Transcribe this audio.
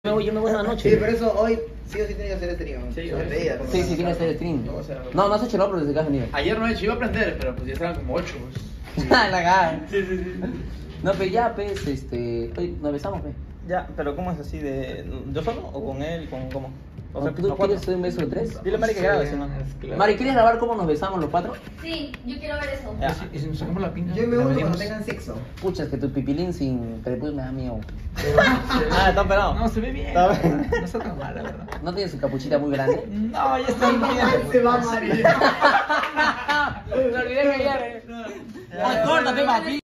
Yo me voy a la noche. Sí, pero eso hoy sí o sí tiene que hacer stream. Sí, Sí, tiene que hacer stream. No has hecho no, pero desde que has venido. Ayer no he hecho, iba a aprender, pero pues ya estaban como 8. Pues. La cara. Sí. No, pero ya, pues, oye, nos besamos, pues. Ya, pero ¿cómo es así de yo solo o con él, con cómo? O sea, ¿Tú ¿los cuatro? quieres un beso de 3? Dile a Mari que grabe, si no. Mari, ¿quieres grabar cómo nos besamos los 4? Sí, yo quiero ver eso. Ya. ¿Y si nos sacamos la pinga? Yo me la uno medimos? cuando tengan sexo. Pucha, es que tu pipilín sin prepucio me da miedo. Ah, está operado. No, se ve bien. Está No bien. está tan mal, la verdad. ¿No tienes su capuchita muy grande? No, ya está bien. Se va a María. Me olvidé que ayer. Córtate, papi.